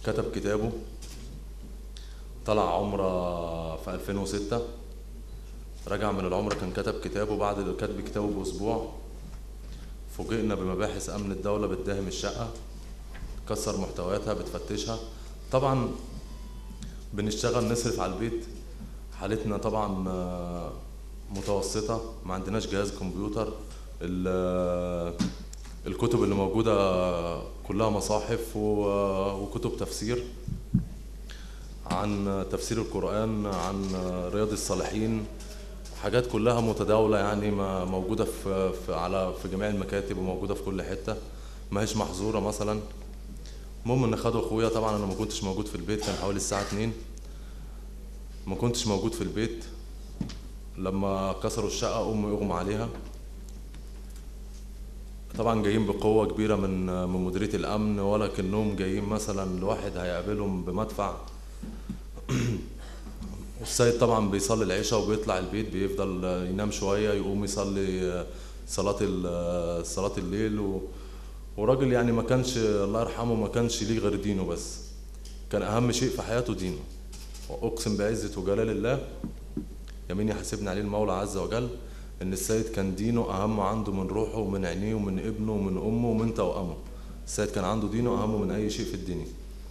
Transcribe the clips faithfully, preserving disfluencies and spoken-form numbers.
كتب كتابه، طلع عمرة في ألفين وستة، رجع من العمرة كان كتب كتابه. بعد كتب كتابه بأسبوع فوجئنا بمباحث أمن الدولة بتداهم الشقة، كسر محتوياتها، بتفتشها. طبعا بنشتغل نصرف على البيت، حالتنا طبعا متوسطة، ما عندناش جهاز كمبيوتر. الكتب اللي موجودة كلها مصاحف وكتب تفسير، عن تفسير القرآن، عن رياض الصالحين، حاجات كلها متداولة يعني موجودة في, في على في جميع المكاتب وموجودة في كل حتة، ما هيش محظورة مثلا. المهم ان خدوا اخويا، طبعا انا ما كنتش موجود في البيت، كان حوالي الساعة اتنين، ما كنتش موجود في البيت. لما كسروا الشقة امي اغمى عليها، طبعا جايين بقوة كبيرة من من مديرية الامن، ولكنهم جايين مثلا لواحد هيقابلهم بمدفع. السيد طبعا بيصلي العشاء وبيطلع البيت، بيفضل ينام شوية، يقوم يصلي صلاة صلاة الليل و... وراجل يعني ما كانش، الله يرحمه، ما كانش ليه غير دينه بس، كان أهم شيء في حياته دينه. وأقسم بعزة وجلال الله، يمين يحاسبني عليه المولى عز وجل، إن السيد كان دينه أهم عنده من روحه ومن عينيه ومن ابنه ومن أمه ومن توأمه. السيد كان عنده دينه أهم من أي شيء في الدنيا.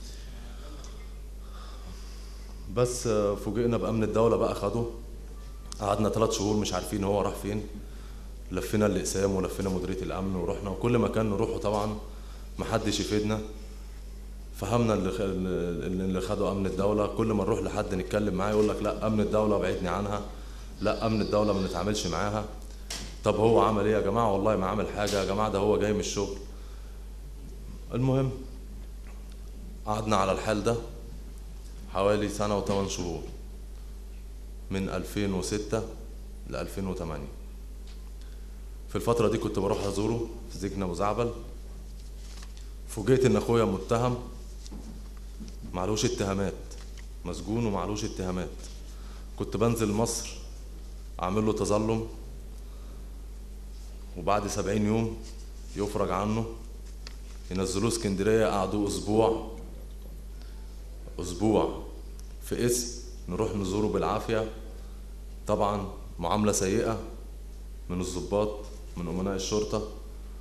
بس فوجئنا بأمن الدولة بقى خده، قعدنا ثلاث شهور مش عارفين هو راح فين. لفينا الأقسام ولفينا مديرية الأمن ورحنا وكل مكان نروحه، طبعا محدش يفيدنا. فهمنا اللي اللي خدوا أمن الدولة، كل ما نروح لحد نتكلم معاه يقول لك لا أمن الدولة بعدني عنها، لا أمن الدولة ما نتعاملش معاها. طب هو عمل إيه يا جماعة؟ والله ما عمل حاجة يا جماعة، ده هو جاي من الشغل. المهم قعدنا على الحال ده حوالي سنة وثمان شهور، من ألفين وستة ل ألفين وثمانية. في الفترة دي كنت بروح أزوره في سجن أبو زعبل. فوجئت إن أخويا متهم، معلوش اتهامات، مسجون ومعلوش اتهامات. كنت بنزل مصر أعمل له تظلم، وبعد سبعين يوم يفرج عنه، ينزلوه اسكندرية. قعدوا أسبوع أسبوع في اسم، نروح نزوره بالعافية. طبعا معاملة سيئة من الضباط، من أمناء الشرطة.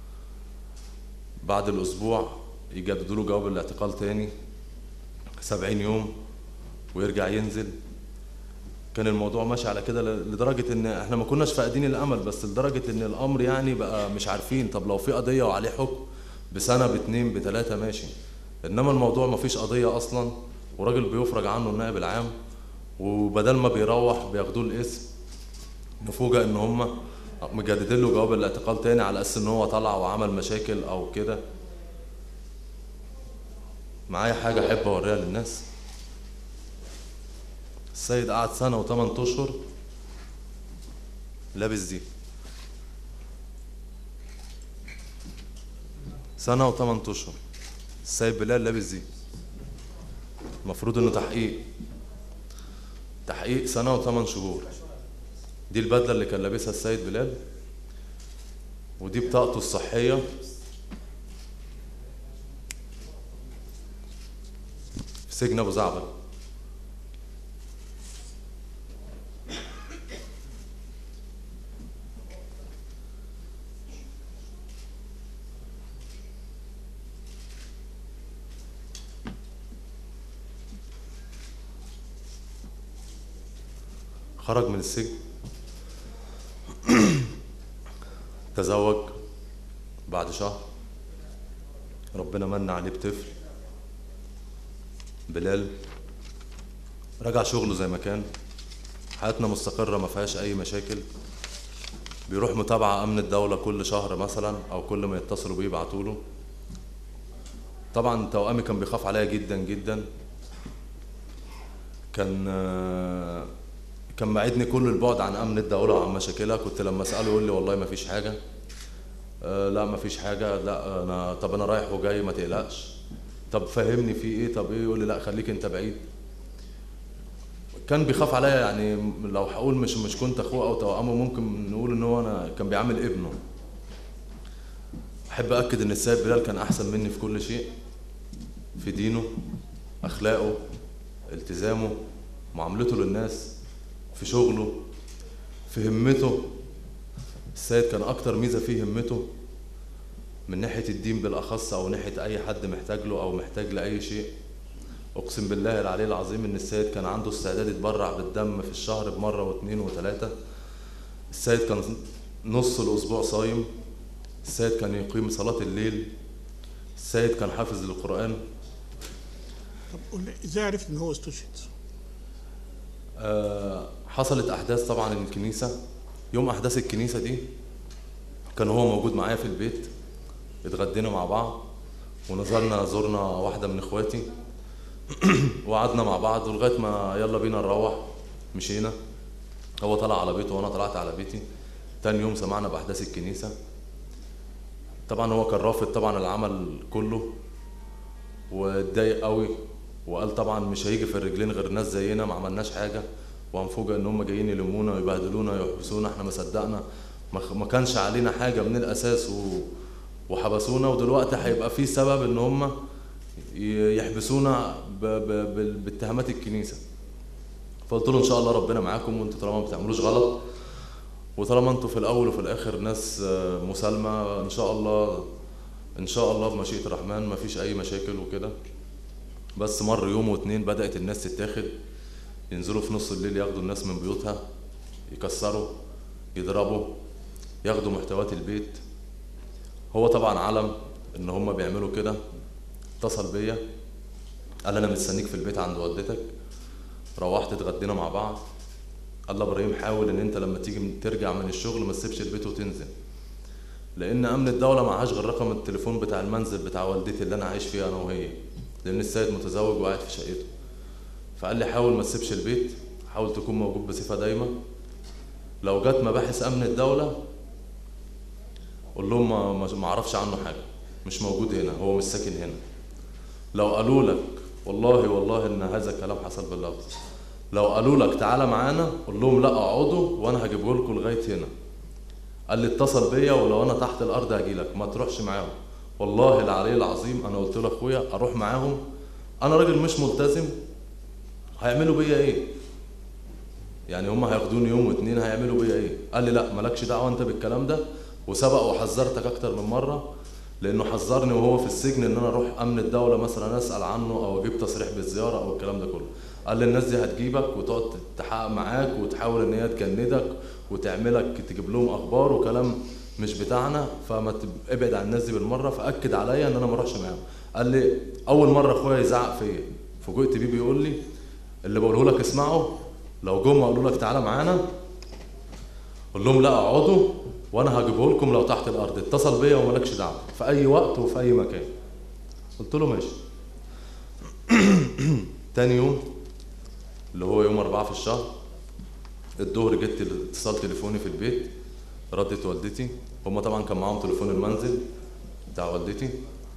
بعد الأسبوع يجددوا له جواب الاعتقال تاني سبعين يوم ويرجع ينزل. كان الموضوع ماشي على كده لدرجة إن إحنا ما كناش فاقدين الأمل، بس لدرجة إن الأمر يعني بقى مش عارفين، طب لو في قضية وعليه حكم بسنة باتنين بتلاتة ماشي، إنما الموضوع ما فيش قضية أصلا، وراجل بيفرج عنه النائب العام، وبدل ما بيروح بياخدوه الاسم. نفوجئ إن هم مجددين له جواب الاعتقال تاني على أساس إن هو طلع وعمل مشاكل أو كده. معايا حاجة أحب أوريها للناس. السيد قعد سنة وثمان أشهر لابس دي، سنة وثمان أشهر السيد بلال لابس دي. المفروض إنه تحقيق تحقيق سنة وثمان شهور. دي البدلة اللي كان لابسها السيد بلال، ودي بطاقته الصحية. في سجن أبو زعبل. خرج من السجن، تزوج بعد شهر، ربنا من عليه بطفل بلال. رجع شغله زي ما كان، حياتنا مستقرة ما فيهاش أي مشاكل. بيروح متابعة أمن الدولة كل شهر مثلا، أو كل ما يتصلوا بيه يبعتوا له. طبعا توأمي كان بيخاف عليا جدا جدا، كان كان بعدني كل البعد عن أمن الدولة وعن مشاكلها. كنت لما أسأله يقول لي والله ما فيش حاجة، أه لا ما فيش حاجة، لا أنا طب أنا رايح وجاي ما تقلقش، طب فهمني في إيه، طب إيه، يقول لي لا خليك أنت بعيد. كان بيخاف عليا، يعني لو هقول مش مش كنت أخوه أو توأمه، ممكن نقول إن هو أنا كان بيعامل ابنه. أحب أكد إن السيد بلال كان أحسن مني في كل شيء، في دينه اخلاقه، التزامه، معاملته للناس، في شغله، في همته. السيد كان اكتر ميزه فيه همته من ناحيه الدين بالاخص، او ناحيه اي حد محتاج له او محتاج لاي شيء. اقسم بالله العلي العظيم ان السيد كان عنده استعداد يتبرع بالدم في الشهر بمره واثنين وثلاثه. السيد كان نص الاسبوع صايم. السيد كان يقيم صلاه الليل. السيد كان حافظ للقران. طب قول لي ازاي عرفت ان هو استشهد؟ أه حصلت احداث طبعا الكنيسه. يوم احداث الكنيسه دي كان هو موجود معايا في البيت، اتغدينا مع بعض ونزلنا زرنا واحده من اخواتي وقعدنا مع بعض لغايه ما يلا بينا نروح. مشينا، هو طلع على بيته وانا طلعت على بيتي. تاني يوم سمعنا باحداث الكنيسه. طبعا هو كان رافض طبعا العمل كله واتضايق قوي، وقال طبعا مش هيجي في الرجلين غير ناس زينا ما عملناش حاجه، وهنفوجئ ان هم جايين يلمونا ويبهدلونا ويحبسونا. احنا ما صدقنا، ما كانش علينا حاجه من الاساس و... وحبسونا، ودلوقتي هيبقى في سبب ان هم يحبسونا ب... ب... باتهامات الكنيسه. فقلت له ان شاء الله ربنا معاكم، وانتوا طالما ما بتعملوش غلط، وطالما انتوا في الاول وفي الاخر ناس مسالمه، ان شاء الله ان شاء الله بمشيئه الرحمن ما فيش اي مشاكل وكده. بس مر يوم واتنين بدات الناس تتاخد، ينزلوا في نص الليل ياخدوا الناس من بيوتها، يكسروا، يضربوا، ياخدوا محتويات البيت. هو طبعا علم ان هم بيعملوا كده، اتصل بيا قال انا مستنيك في البيت عند والدتك. روحت اتغدينا مع بعض. قال لي ابراهيم حاول ان انت لما تيجي ترجع من الشغل ما تسيبش البيت وتنزل، لان امن الدوله معهاش غير رقم التليفون بتاع المنزل بتاع والدتي اللي انا عايش فيها انا وهي، لان السيد متزوج وقاعد في شقته. فقال لي حاول ما تسيبش البيت، حاول تكون موجود بصفه دايمه. لو جت مباحث امن الدوله قول لهم ما ما اعرفش عنه حاجه، مش موجود هنا، هو مش ساكن هنا. لو قالوا لك والله والله ان هذا الكلام حصل باللفظ، لو قالوا لك تعالى معانا قول لهم لا اقعدوا وانا هجيبه لكم لغايه هنا. قال لي اتصل بيا ولو انا تحت الارض هاجي لك، ما تروحش معاهم. والله العلي العظيم انا قلت له اخويا اروح معاهم، انا راجل مش ملتزم، هيعملوا بيا ايه؟ يعني هم هياخدوني يوم واتنين هيعملوا بيا ايه؟ قال لي لا مالكش دعوه انت بالكلام ده، وسبق وحذرتك اكتر من مره، لانه حذرني وهو في السجن ان انا اروح امن الدوله مثلا اسال عنه او اجيب تصريح بالزياره او الكلام ده كله. قال لي الناس دي هتجيبك وتقعد تحقق معاك وتحاول ان هي تجندك وتعملك تجيب لهم اخبار وكلام مش بتاعنا، فما ابعد عن الناس دي بالمره. فاكد عليا ان انا ما اروحش معاهم. قال لي اول مره اخويا يزعق فيا فوجئت بيه بيقول لي اللي بقوله لك اسمعه، لو جم قالوا لك تعالى معانا قول لهم لا اقعدوا وانا هجيبه لكم لو تحت الارض، اتصل بيا ومالكش دعوه في اي وقت وفي اي مكان. قلت له ماشي. تاني يوم اللي هو يوم أربعة في الشهر الظهر جت اتصال تليفوني في البيت، ردت والدتي. هما طبعا كان معاهم تليفون المنزل بتاع والدتي.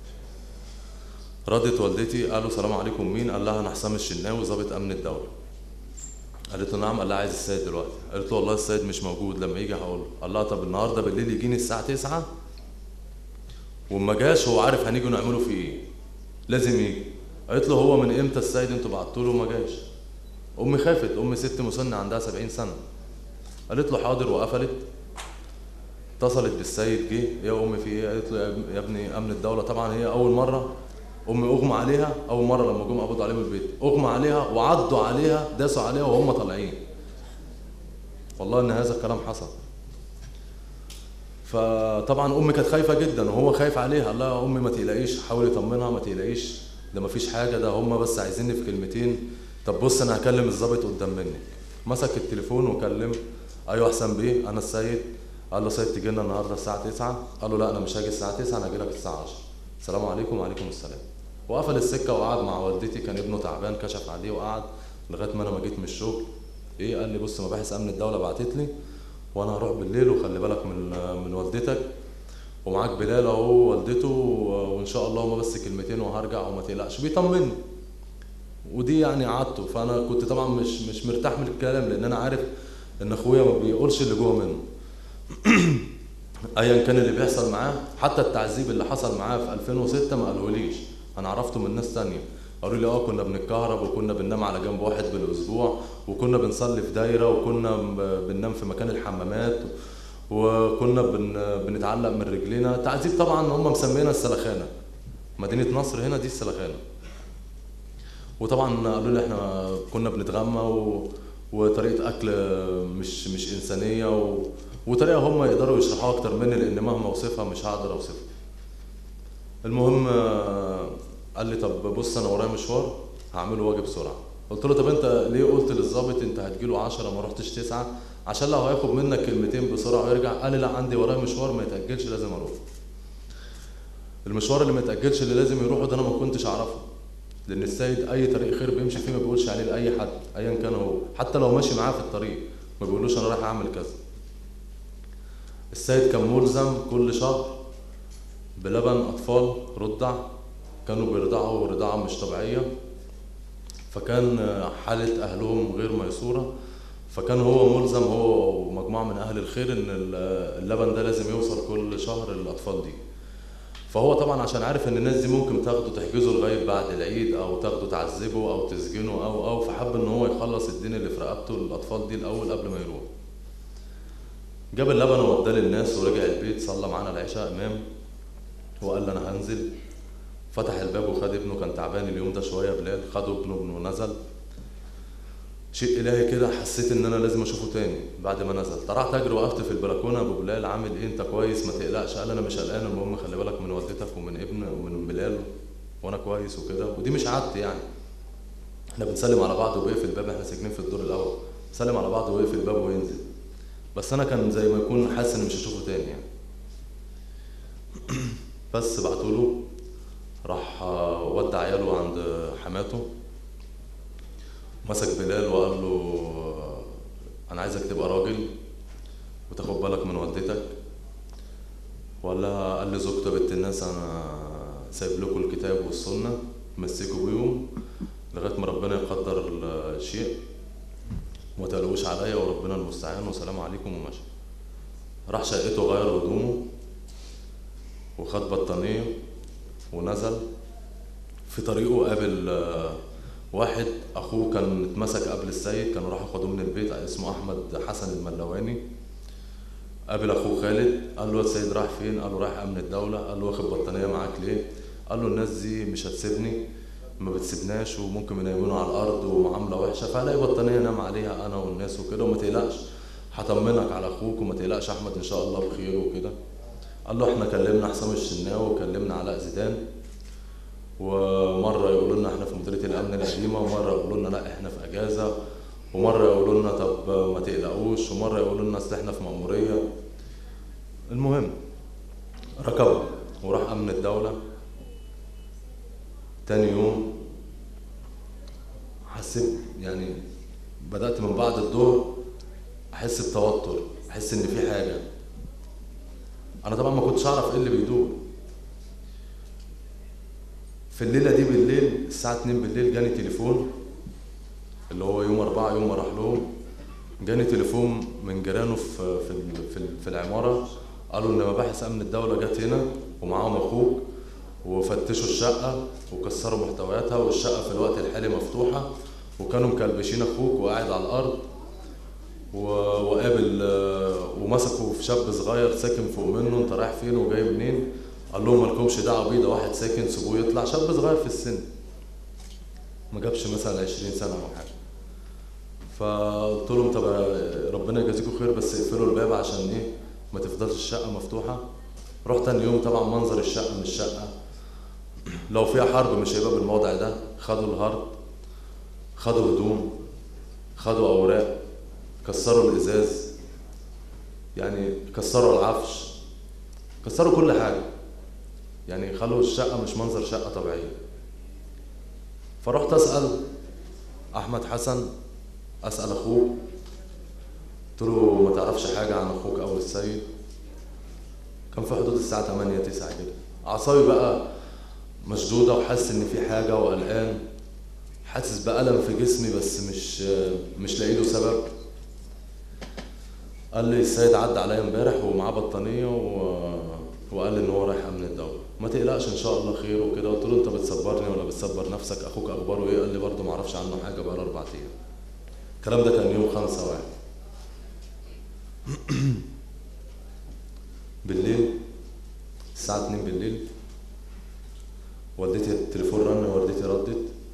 ردت والدتي قالوا السلام عليكم مين؟ قال لها انا حسام الشناوي ضابط امن الدوله. قالت له نعم. قال لها عايز السيد دلوقتي. قالت له والله السيد مش موجود، لما يجي هقول له. قال لها طب النهارده بالليل يجيني الساعه تسعة وما جاش هو عارف هنيجي نعمله فيه ايه، لازم يجي. قالت له هو من امتى السيد انتوا بعتوا له وما جاش؟ امي خافت، امي ست مسنه عندها سبعين سنه. قالت له حاضر وقفلت. اتصلت بالسيد جه، يا امي في ايه؟ قالت له يا ابني امن الدوله. طبعا هي اول مره امي اغمى عليها، اول مره لما جم قبضوا عليها من البيت اغمى عليها وعضوا عليها داسوا عليها وهم طالعين. والله ان هذا الكلام حصل. فطبعا امي كانت خايفه جدا وهو خايف عليها. قال لها امي ما تقلقيش، حاول يطمنها، ما تقلقيش ده ما فيش حاجه، ده هم بس عايزيني في كلمتين. طب بص انا هكلم الضابط قدام منك. مسك التليفون وكلم. ايوه حسام بيه انا السيد. قال له سيد تيجي لنا النهارده الساعه تسعة. قال له لا انا مش هاجي الساعه تسعة، انا هاجي لك الساعه عشرة. السلام عليكم. وعليكم السلام. وقفل السكه وقعد مع والدتي، كان ابنه تعبان كشف عليه وقعد لغايه ما انا ما جيت من الشغل. ايه؟ قال لي بص مباحث امن الدوله بعتت لي وانا هروح بالليل وخلي بالك من من والدتك ومعاك بلال اهو والدته وان شاء الله هما بس كلمتين وهرجع وما تقلقش. بيطمني ودي يعني عادته. فانا كنت طبعا مش مش مرتاح من الكلام لان انا عارف ان اخويا ما بيقولش اللي جوه منه. ايا كان اللي بيحصل معاه، حتى التعذيب اللي حصل معاه في ألفين وستة ما قالهوليش، انا عرفته من ناس تانية قالوا لي اه كنا بنتكهرب وكنا بننام على جنب واحد بالاسبوع وكنا بنصلي في دايره وكنا بننام في مكان الحمامات وكنا بن بنتعلق من رجلينا. تعذيب طبعا، هم مسمينا السلخانه، مدينه نصر هنا دي السلخانه. وطبعا قالوا لي احنا كنا بنتغمى و... وطريقه اكل مش مش انسانيه و... وطريقه هم يقدروا يشرحوها اكتر مني لان مهما اوصفها مش هقدر اوصفها. المهم قال لي طب بص انا ورايا مشوار هعمله واجي بسرعه. قلت له طب انت ليه قلت للظابط انت هتجيله عشرة ما رحتش تسعة عشان لو هياخد منك كلمتين بسرعه ويرجع؟ قال لي لا عندي ورايا مشوار ما يتاجلش لازم اروح. المشوار اللي ما يتاجلش اللي لازم يروحه ده انا ما كنتش اعرفه، لان السيد اي طريق خير بيمشي فيه ما بيقولش عليه لاي حد ايا كان هو، حتى لو ماشي معاه في الطريق ما بيقولوش انا رايح اعمل كذا. السيد كان ملزم كل شهر بلبن اطفال رضع، كانوا بيرضعوا رضاعه مش طبيعيه، فكان حاله اهلهم غير ميسوره، فكان هو ملزم هو ومجموعه من اهل الخير ان اللبن ده لازم يوصل كل شهر للاطفال دي. فهو طبعا عشان عارف ان الناس دي ممكن تاخده تحجزه لغايه بعد العيد او تاخده تعذبه او تسجنه او او فحب ان هو يخلص الدين اللي في رقبته للاطفال دي الاول قبل ما يروح. جاب اللبن ووداه للناس ورجع البيت، صلى معانا العشاء امام وقال لي انا هنزل. فتح الباب وخد ابنه، كان تعبان اليوم ده شويه بلال، خده ابنه ونزل. شيء الهي كده حسيت ان انا لازم اشوفه تاني. بعد ما نزل طلعت اجري وقفت في البلكونه، ابو بلال عامل ايه انت كويس ما تقلقش؟ قال انا مش قلقان، المهم خلي بالك من والدتك ومن ابن ومن بلال وانا كويس وكده. ودي مش عادتي يعني، احنا بنسلم على بعض وبيقفل الباب، احنا ساكنين في الدور الاول، نسلم على بعض ويقفل الباب وينزل. بس انا كان زي ما يكون حاسس ان مش هشوفه تاني يعني. بس بعتوله راح ودع عياله عند حماته، مسك بلال وقال له انا عايزك تبقى راجل وتاخد بالك من والدتك. ولا قال لي زوجته بنت الناس انا سايب لكم الكتاب والسنه مسكوا بيهم لغايه ما ربنا يقدر الشيء وما تقلقوش عليا وربنا المستعان والسلام عليكم ومشى. راح شقته غير هدومه وخد بطانيه ونزل. في طريقه قابل واحد اخوه كان اتمسك قبل السيد، كانوا راحوا خدوه من البيت، اسمه احمد حسن الملواني. قابل اخوه خالد قال له السيد راح فين؟ قال له رايح امن الدوله. قال له واخد بطانيه معاك ليه؟ قال له الناس دي مش هتسيبني، ما بتسيبناش وممكن ينيمونوا على الارض ومعامله وحشه، فهلاقي بطانيه انام عليها انا والناس وكده، وما تقلقش هطمنك على اخوك وما تقلقش احمد ان شاء الله بخير وكده. قال له احنا كلمنا حسام الشناوي وكلمنا علاء زيدان، ومره يقولوا لنا احنا في مديريه الامن القديمه، ومره يقولوا لنا لا احنا في اجازه، ومره يقولوا لنا طب ما تقلقوش، ومره يقولوا لنا اصل احنا في مأموريه. المهم ركب وراح امن الدوله. تاني يوم حسيت يعني بدات من بعد الظهر احس بتوتر، احس ان في حاجه. انا طبعا ما كنتش اعرف ايه اللي بيدور. في الليله دي بالليل الساعه اتنين بالليل جاني تليفون، اللي هو يوم أربعة يوم ما راح لهم، جاني تليفون من جيرانه في في في, في العماره، قالوا ان مباحث امن الدوله جت هنا ومعاهم اخوك وفتشوا الشقه وكسروا محتوياتها، والشقه في الوقت الحالي مفتوحه، وكانوا مكلبشين اخوك وقاعد على الارض وقابل ومسكوا في شاب صغير ساكن فوق منه، انت رايح فين وجاي منين؟ قال لهم مالكمش دعوه بيه، ده واحد ساكن سيبوه يطلع. شاب صغير في السن ما جابش مثلا عشرين سنه او حاجه. فقلت لهم طب ربنا يجازيكم خير بس اقفلوا الباب عشان ايه ما تفضلش الشقه مفتوحه. رحت تاني يوم، طبعا منظر الشقه مش شقه، لو فيها حرب مش هيبقى بالموضع ده. خدوا الهارد، خدوا هدوم، خدوا اوراق، كسروا الازاز، يعني كسروا العفش، كسروا كل حاجه، يعني خلوا الشقه مش منظر شقه طبيعيه. فرحت اسال احمد حسن، اسال اخوه، قلت له ما تعرفش حاجه عن اخوك او السيد؟ كان في حدود الساعه تمانية تسعة كده. اعصابي بقى مشدوده وحاسس ان في حاجه وقلقان، حاسس بألم في جسمي بس مش مش لاقي له سبب. قال لي السيد عدى عليا امبارح ومعاه بطانيه و... وقال لي ان هو رايح امن الدوله. ما تقلقش ان شاء الله خير وكده. قلت له انت بتصبرني ولا بتصبر نفسك؟ اخوك اخباره ايه؟ قال لي برضه ما اعرفش عنه حاجه بقى له اربع ايام. الكلام ده كان يوم خمسة واحد بالليل، الساعه اتنين بالليل. والدتي التليفون رن، والدتي ردت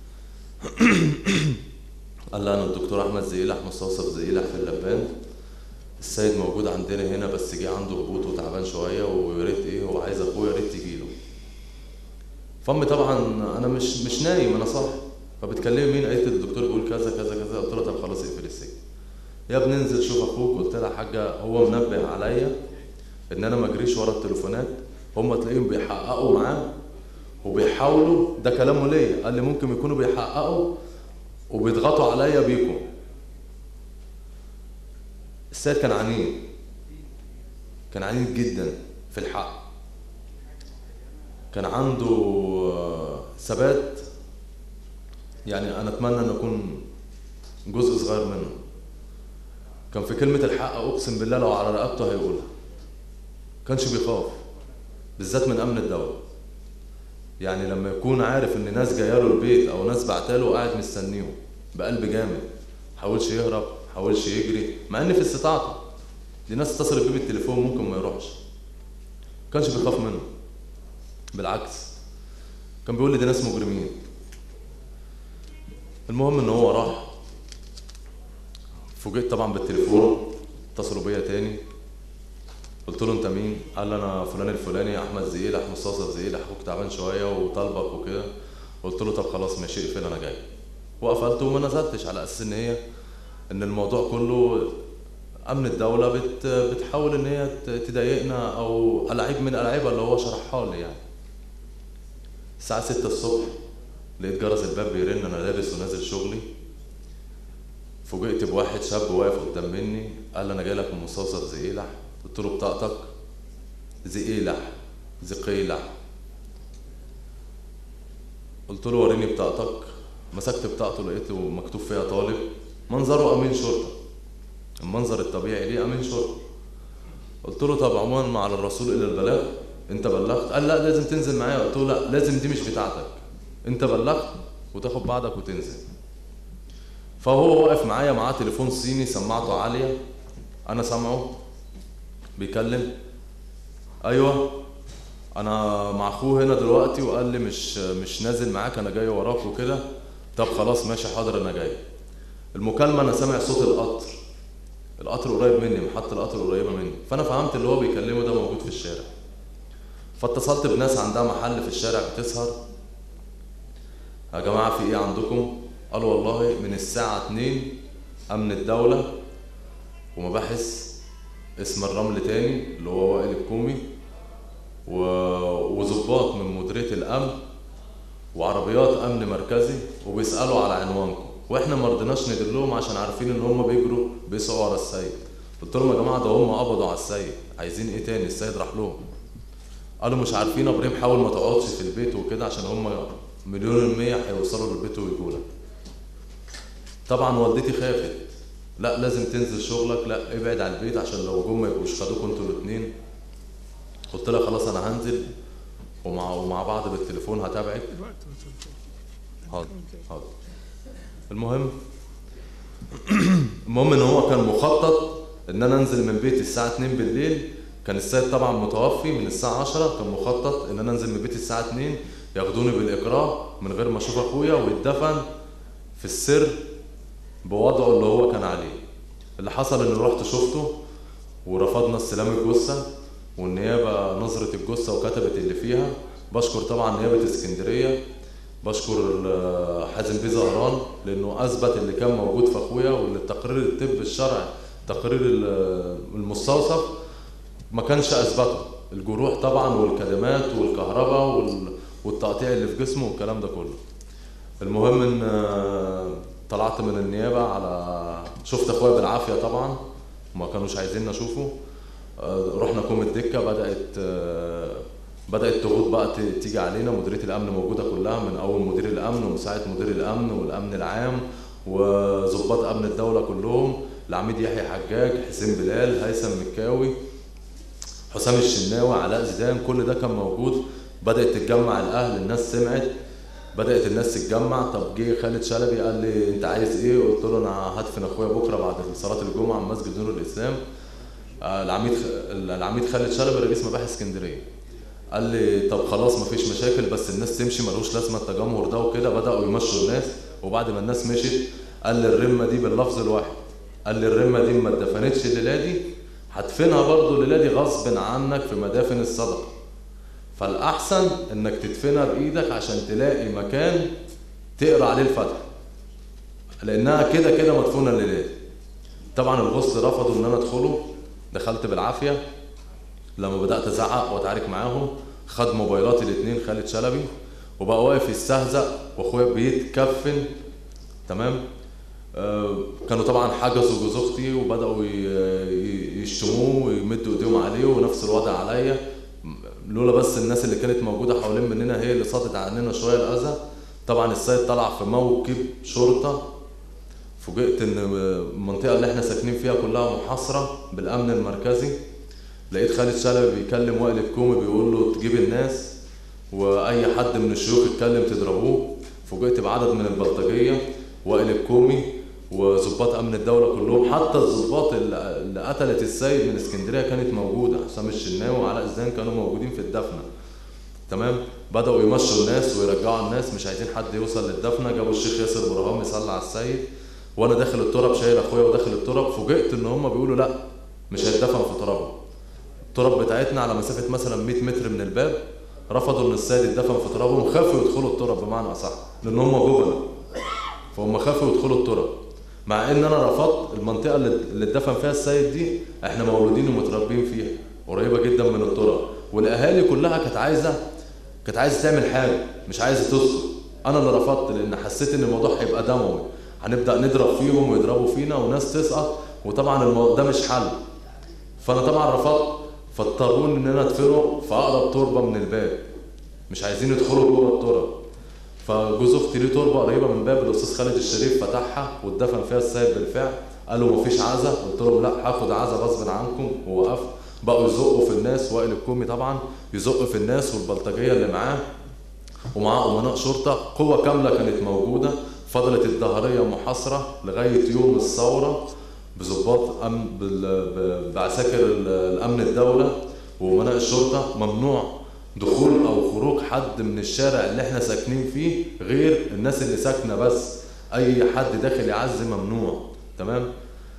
قال لها انا الدكتور احمد زئيلح مستوصف زئيلح في اللبان، السيد موجود عندنا هنا بس جه عنده هبوط وتعبان شويه ويا ريت ايه هو عايز اخويا، يا ريت تجي له. فامي طبعا انا مش مش نايم انا صاحي، فبتكلمي مين؟ قالت الدكتور بيقول كذا كذا كذا. قلت لها طب خلاص اقفل السجن يا ابني انزل شوف اخوك. قلت لها حاجه هو منبه عليا ان انا ما اجريش ورا التليفونات، هم تلاقيهم بيحققوا معاه وبيحاولوا، ده كلامه ليا، قال لي ممكن يكونوا بيحققوا وبيضغطوا عليا بيكم. السيد كان عنيد، كان عنيد جدا في الحق، كان عنده ثبات، يعني انا اتمنى ان اكون جزء صغير منه. كان في كلمة الحق اقسم بالله لو على رقبته هيقولها، كانش بيخاف بالذات من امن الدولة. يعني لما يكون عارف ان ناس جايه له البيت او ناس بعتاله قاعد مستنيهم بقلب جامد، حاولش يهرب، حاولش يجري، مع ان في استطاعته. دي ناس اتصلت بيه بالتليفون ممكن ما يروحش، كانش بيخاف منه، بالعكس كان بيقول لي دي ناس مجرمين. المهم ان هو راح، فوجئت طبعا بالتليفون، اتصلوا بيا تاني. قلت له انت مين؟ قال لي انا فلان الفلاني احمد زئيلح مستوصف زئيلح، اخوك تعبان شويه وطالبك وكده. قلت له طب خلاص ماشي اقفل انا جاي، وقفلت وما نزلتش على اساس ان هي ان الموضوع كله امن الدوله بت بتحاول ان هي تضايقنا او العيب من العيبه اللي هو شرحها لي. يعني الساعه ستة الصبح لقيت جرس الباب بيرن، انا لابس ونازل شغلي. فوجئت بواحد شاب واقف قدام مني، قال لي انا جاي لك من مستوصف زئيلح. قلت له بطاقتك؟ زئيلح زقيلح. قلت له وريني بطاقتك. مسكت بطاقته لقيته مكتوب فيها طالب، منظره امين شرطه، المنظر الطبيعي ليه امين شرطه. قلت له طب عموما ما على الرسول الا البلاغ، انت بلغت؟ قال لا لازم تنزل معايا. قلت له لا لازم دي مش بتاعتك، انت بلغت وتاخد بعضك وتنزل. فهو واقف معايا، معاه تليفون صيني سماعته عاليه، انا سامعه بيكلم. ايوه انا مع اخوه هنا دلوقتي، وقال لي مش مش نازل معاك، انا جاي وراك وكده. طب خلاص ماشي حاضر انا جاي. المكالمه انا سامع صوت القطر، القطر قريب مني، محطه القطر قريبه مني، فانا فهمت اللي هو بيكلمه ده موجود في الشارع. فاتصلت بناس عندها محل في الشارع بتسهر، يا جماعه في ايه عندكم؟ قالوا والله من الساعه اتنين امن الدوله ومباحث اسم الرمل تاني اللي هو وائل الكومي وظباط من مديريه الامن وعربيات امن مركزي وبيسالوا على عنوانكم، واحنا ما رضيناش ندلهم عشان عارفين ان هم بيجروا بيسعوا ورا السيد. قلت لهم يا جماعه ده هم قبضوا على السيد، عايزين ايه تاني؟ السيد راح لهم. قالوا مش عارفين يا ابراهيم، حاول ما تقعدش في البيت وكده عشان هم مليون المية هيوصلوا للبيت ويجوا لك. طبعا والدتي خافت، لا لازم تنزل شغلك، لا ابعد عن البيت عشان لو جم ما يبقوش خدوكوا انتوا الاثنين. قلت لها خلاص انا هنزل ومع ومع بعض بالتليفون هتابعك. حاضر حاضر. المهم المهم ان هو كان مخطط ان انا انزل من بيتي الساعه اتنين بالليل. كان السيد طبعا متوفي من الساعه عشرة، كان مخطط ان انا انزل من بيتي الساعه اتنين ياخدوني بالاكراه من غير ما اشوف اخويا ويتدفن في السر بوضعه اللي هو كان عليه. اللي حصل ان رحت شفته ورفضنا استلام الجثه، والنيابه نظرت الجثه وكتبت اللي فيها. بشكر طبعا نيابه اسكندريه، بشكر حازم بيه زهران لانه اثبت اللي كان موجود في اخويا، واللي تقرير الطب الشرعي تقرير المستوصف ما كانش اثبته. الجروح طبعا والكدمات والكهرباء والتقطيع اللي في جسمه والكلام ده كله. المهم ان طلعت من النيابه على شفت اخويا بالعافيه طبعا، ما كانوش عايزين اشوفه. رحنا كوم الدكه، بدات بدات ضغوط بقى تيجي علينا. مديريه الامن موجوده كلها، من اول مدير الامن ومساعد مدير الامن والامن العام وضباط امن الدوله كلهم، العميد يحيى حجاج، حسين بلال، هيثم مكاوي، حسام الشناوي، علاء زيدان، كل ده كان موجود بدات تتجمع الاهل، الناس سمعت، بدات الناس تتجمع. طب جه خالد شلبي قال لي انت عايز ايه؟ قلت له انا هدفن اخويا بكره بعد صلاه الجمعه من مسجد نور الاسلام. العميد العميد خالد شلبي رئيس مباحث اسكندريه قال لي طب خلاص مفيش مشاكل، بس الناس تمشي، ملوش لازمه التجمهر ده وكده. بداوا يمشوا الناس، وبعد ما الناس مشيت قال لي الرمه دي باللفظ الواحد، قال لي الرمه دي ما اتدفنتش الليله دي، هدفنها برضه الليله دي غصب عنك في مدافن الصدقه، فالاحسن انك تدفنها بايدك عشان تلاقي مكان تقرا عليه الفاتحه، لانها كده كده مدفونه الليله دي. طبعا الغسل رفضوا ان انا ادخله، دخلت بالعافيه. لما بدات ازعق واتعارك معاهم خد موبايلات الاثنين خالد شلبي وبقى واقف يستهزأ واخويا بيتكفن. تمام. آه كانوا طبعا حجزوا جوز اختي وبداوا يشتموه ويمدوا ايديهم عليه، ونفس الوضع عليا، لولا بس الناس اللي كانت موجوده حوالين مننا هي اللي صادت عننا شويه الاذى. طبعا السيد طلع في موكب شرطه، فوجئت ان المنطقه اللي احنا ساكنين فيها كلها محاصره بالامن المركزي. لقيت خالد شلبي بيكلم وائل الكومي بيقول له تجيب الناس واي حد من الشيوخ يتكلم تضربوه. فوجئت بعدد من البلطجيه، وائل الكومي وضباط امن الدوله كلهم، حتى الضباط اللي قتلت السيد من اسكندريه كانت موجوده، حسام الشناوي وعلاء الزين كانوا موجودين في الدفنه. تمام. بداوا يمشوا الناس ويرجعوا الناس، مش عايزين حد يوصل للدفنه. جابوا الشيخ ياسر برهام يصلي على السيد، وانا داخل التراب شايل اخويا وداخل التراب، فوجئت ان هم بيقولوا لا مش هيتدفن في ترابه. التراب بتاعتنا على مسافه مثلا مية متر من الباب، رفضوا ان السيد يتدفن في ترابهم، خافوا يدخلوا التراب بمعنى اصح، لان هم جبنه فهم خافوا يدخلوا التراب. مع ان انا رفضت. المنطقه اللي اتدفن فيها السيد دي احنا مولودين ومتربين فيها، قريبه جدا من التراب، والاهالي كلها كانت عايزه كانت عايزه تعمل حاجه، مش عايزه تسكت. انا اللي رفضت لان حسيت ان الموضوع هيبقى دموي، هنبدا نضرب فيهم ويضربوا فينا وناس تسقط، وطبعا الموضوع ده مش حل. فانا طبعا رفضت، فاضطروني ان انا ادفنه في اقرب تربه من الباب، مش عايزين يدخلوا جوه التراب. فجوز اختي ليه تربه قريبه من باب الاستاذ خالد الشريف، فتحها واتدفن فيها السيد بالفعل. قالوا مفيش عزا، قلت لهم لا هاخد عزا غصب عنكم، ووقفت. بقوا يزقوا في الناس، وائل الكومي طبعا يزق في الناس والبلطجيه اللي معاه، ومعاه امناء شرطه، قوه كامله كانت موجوده. فضلت الدهريه محاصره لغايه يوم الثوره بضباط امن بعساكر الامن الدوله وامناء الشرطه. ممنوع دخول او خروج حد من الشارع اللي احنا ساكنين فيه غير الناس اللي ساكنه بس، اي حد داخل يعزي ممنوع. تمام.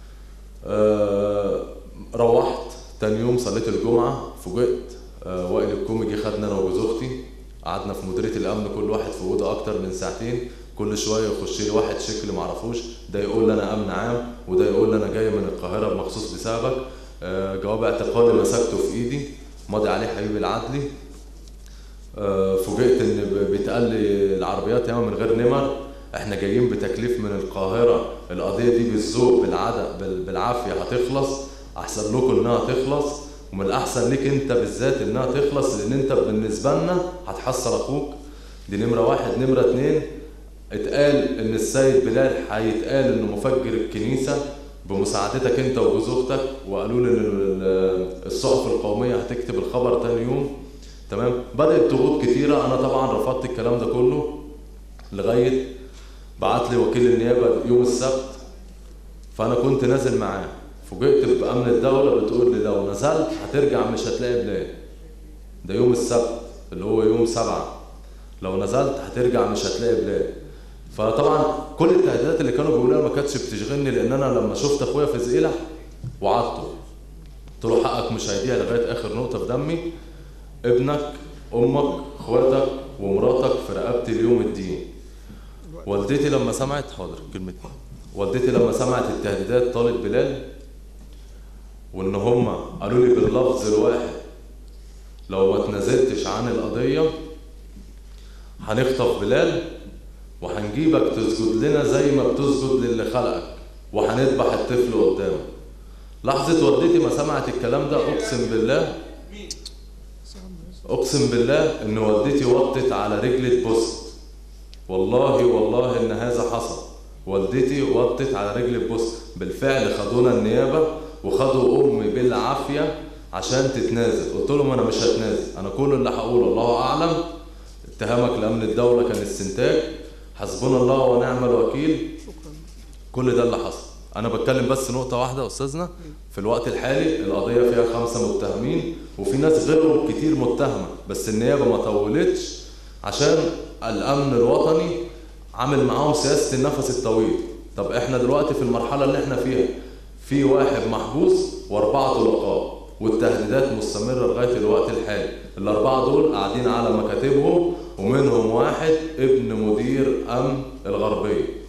آه روحت تاني يوم صليت الجمعه، فوجئت آه وائل الكومي جه خدنا انا وجوز اختي، قعدنا في مديريه الامن كل واحد في اوضه اكتر من ساعتين. كل شويه يخش لي واحد شكل ما اعرفوش، ده يقول لي انا امن عام، وده يقول لي انا جاي من القاهره مخصوص بسببك. آه جواب اعتقالي مسكته في ايدي ماضي عليه حبيب العدلي. آه فوجئت ان بيتقال لي العربيات ياما من غير نمر، احنا جايين بتكليف من القاهره، القضيه دي بالذوق بالعدد بالعافيه هتخلص، احسن لكم انها تخلص، ومن الاحسن ليك انت بالذات انها تخلص، لان انت بالنسبه لنا هتحصل اخوك. دي نمره واحد. نمره اتنين، اتقال ان السيد بلال هيتقال انه مفجر الكنيسه بمساعدتك انت وجوز اختك، وقالوا لي ان الصحف القوميه هتكتب الخبر تاني يوم. تمام. بدات ضغوط كتيره، انا طبعا رفضت الكلام ده كله لغايه بعت لي وكيل النيابه يوم السبت، فانا كنت نازل معاه، فوجئت بامن الدوله بتقول لي لو نزلت هترجع مش هتلاقي بلال. ده يوم السبت اللي هو يوم سبعة، لو نزلت هترجع مش هتلاقي بلال. فطبعا كل التهديدات اللي كانوا بيقولوها ما كانتش بتشغلني، لان انا لما شفت اخويا في زقيله وعدته، قلت له حقك مش هيضيع لغايه اخر نقطه في دمي، ابنك امك اخواتك ومراتك في رقبتي ليوم الدين. والدتي لما سمعت حاضر كلمتين والدتي لما سمعت التهديدات طالت بلال، وان هم قالوا لي باللفظ الواحد لو ما تنازلتش عن القضيه هنخطف بلال وهنجيبك تسجد لنا زي ما بتسجد للي خلقك، وهنذبح الطفل قدامه. لحظه والدتي ما سمعت الكلام ده، اقسم بالله اقسم بالله ان والدتي وطت على رجلي تبص، والله والله ان هذا حصل. والدتي وطت على رجلي تبص. بالفعل خدونا النيابه وخدوا امي بالعافيه عشان تتنازل. قلت لهم انا مش هتنازل، انا كل اللي هقوله الله اعلم، اتهامك لامن الدوله كان استنتاج، حسبنا الله ونعم الوكيل. شكرا. كل ده اللي حصل. انا بتكلم بس نقطه واحده يا استاذنا، في الوقت الحالي القضيه فيها خمسه متهمين وفي ناس غيرهم كتير متهمه، بس النيابه ما طولتش عشان الامن الوطني عامل معاهم سياسه النفس الطويل. طب احنا دلوقتي في المرحله اللي احنا فيها في واحد محبوس واربعه طلقاء والتهديدات مستمره لغايه الوقت الحالي. الاربعه دول قاعدين على مكاتبهم ومنهم واحد ابن مدير امن الغربيه.